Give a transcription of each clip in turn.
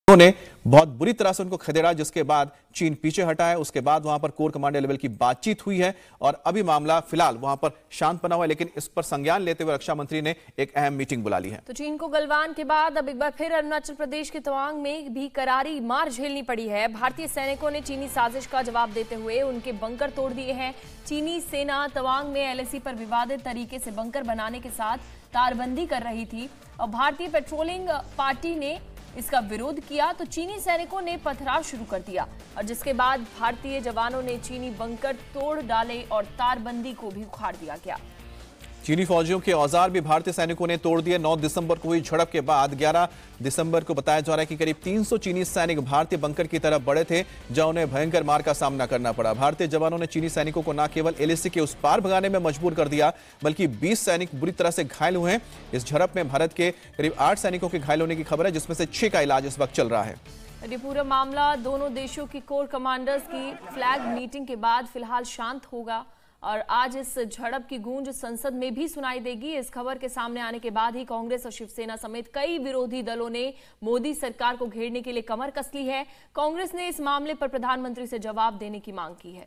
उन्होंने बहुत बुरी तरह से उनको खदेड़ा, जिसके बाद चीन पीछे हटा है। उसके बाद वहां पर कोर कमांडर लेवल की बातचीत हुई है और अभी मामला फिलहाल वहां पर शांत बना हुआ है, लेकिन इस पर संज्ञान लेते हुए रक्षा मंत्री ने एक अहम मीटिंग बुला ली है। तो चीन को गलवान के बाद अब एक बार फिर अरुणाचल प्रदेश के तवांग में भी करारी मार झेलनी पड़ी है। भारतीय सैनिकों ने चीनी साजिश का जवाब देते हुए उनके बंकर तोड़ दिए हैं। चीनी सेना तवांग में एलएसी पर विवादित तरीके से बंकर बनाने के साथ तारबंदी कर रही थी और भारतीय पेट्रोलिंग पार्टी ने इसका विरोध किया तो चीनी सैनिकों ने पथराव शुरू कर दिया और जिसके बाद भारतीय जवानों ने चीनी बंकर तोड़ डाले और तारबंदी को भी उखाड़ दिया गया। चीनी फौजियों के औजार भी भारतीय सैनिकों ने तोड़ दिए। 9 दिसंबर को हुई झड़प के बाद 11 दिसंबर को बताया जा रहा है कि करीब 300 चीनी सैनिक भारतीय बंकर की तरफ बढ़े थे, जहां उन्हें भयंकर मार का सामना करना पड़ा। भारतीय जवानों ने चीनी सैनिकों को न केवल एलएसी के उस पार भगाने में मजबूर कर दिया, बल्कि 20 सैनिक बुरी तरह से घायल हुए हैं। इस झड़प में भारत के करीब 8 सैनिकों के घायल होने की खबर है, जिसमें से 6 का इलाज इस वक्त चल रहा है। ये पूरा मामला दोनों देशों की कोर कमांडर्स की फ्लैग मीटिंग के बाद फिलहाल शांत होगा और आज इस झड़प की गूंज संसद में भी सुनाई देगी। इस खबर के सामने आने के बाद ही कांग्रेस और शिवसेना समेत कई विरोधी दलों ने मोदी सरकार को घेरने के लिए कमर कस ली है। कांग्रेस ने इस मामले पर प्रधानमंत्री से जवाब देने की मांग की है।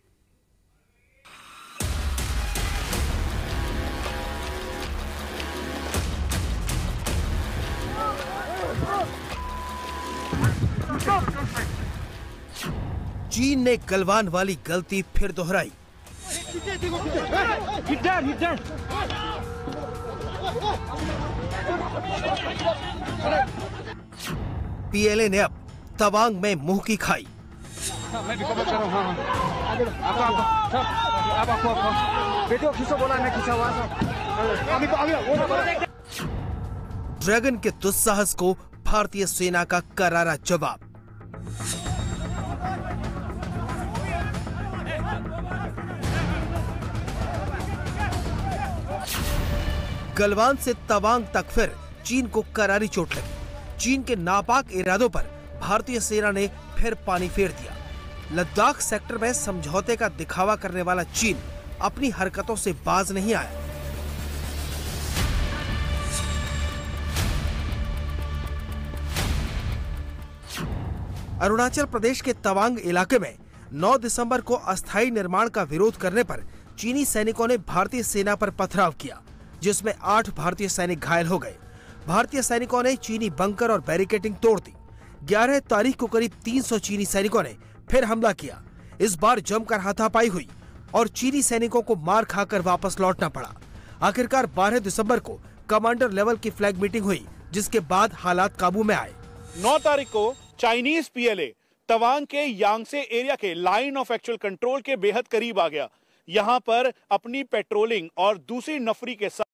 चीन ने गलवान वाली गलती फिर दोहराई। पीएलए ने अब तवांग में मुंह की खाई। ड्रैगन के दुस्साहस को भारतीय सेना का करारा जवाब। गलवान से तवांग तक फिर चीन को करारी चोट लगी। चीन के नापाक इरादों पर भारतीय सेना ने फिर पानी फेर दिया। लद्दाख सेक्टर में समझौते का दिखावा करने वाला चीन अपनी हरकतों से बाज नहीं आया। अरुणाचल प्रदेश के तवांग इलाके में 9 दिसंबर को अस्थायी निर्माण का विरोध करने पर चीनी सैनिकों ने भारतीय सेना पर पथराव किया, जिसमें 8 भारतीय सैनिक घायल हो गए। भारतीय सैनिकों ने चीनी बंकर और बैरिकेडिंग तोड़ दी। 11 तारीख को करीब 300 चीनी सैनिकों ने फिर हमला किया। इस बार जमकर हाथापाई हुई और चीनी सैनिकों को मार खाकर वापस लौटना पड़ा। आखिरकार 12 दिसंबर को कमांडर लेवल की फ्लैग मीटिंग हुई, जिसके बाद हालात काबू में आए। 9 तारीख को चाइनीज पीएलए तवांग के यांगसे एरिया के लाइन ऑफ एक्चुअल कंट्रोल के बेहद करीब आ गया। यहां पर अपनी पेट्रोलिंग और दूसरी नफरी के साथ